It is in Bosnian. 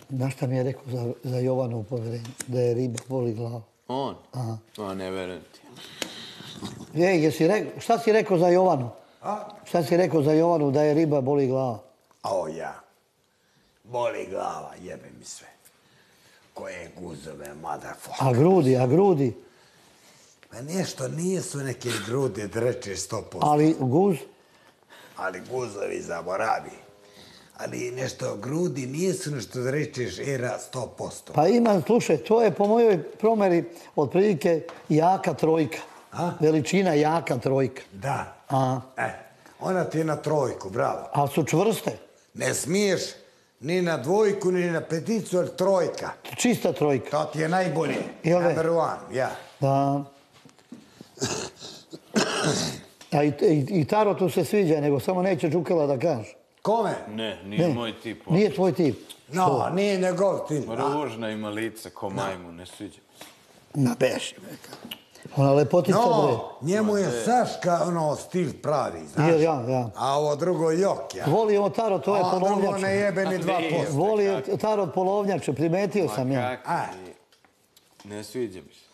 Znaš šta mi je rekao za Jovanovu poverenje? Da je riba boli glava. On? A ne verujem ti. Šta si rekao za Jovanu? Šta si rekao za Jovanu da je riba boli glava? O ja. Boli glava, jebe mi sve. Koje guzove, motherfucker. A grudi? Pa nešto nisu neke grudi drečeš 100%. Ali guz? Ali guzovi zaboravi. Ali nešto grudi nisu nešto da rečeš era 100%. Pa ima, slušaj, to je po mojoj promjeri otprilike jaka trojka. Veličina jaka trojka. Da. Ona ti je na trojku, bravo. Ali su čvrste. Ne smiješ ni na dvojku, ni na peticu, ali trojka. Čista trojka. To ti je najbolje. Number one, ja. Da. A i Tarotu se sviđa, nego samo neće Đukela da kaže. Kome? Ne, nije moj tip. Nije tvoj tip? No, nije njegov tip. Ružna ima lice, ko majmu, ne sviđa. Na beši, neka. Ona lepotica bre. No, njemu je Saška stil pravi, znaš? Ja. A ovo drugo jok, ja. Voli ovo Tarot, to je polovnjače. A drugo ne jebe ni 2%. Voli Tarot polovnjače, primetio sam ja. Ne sviđa mi se.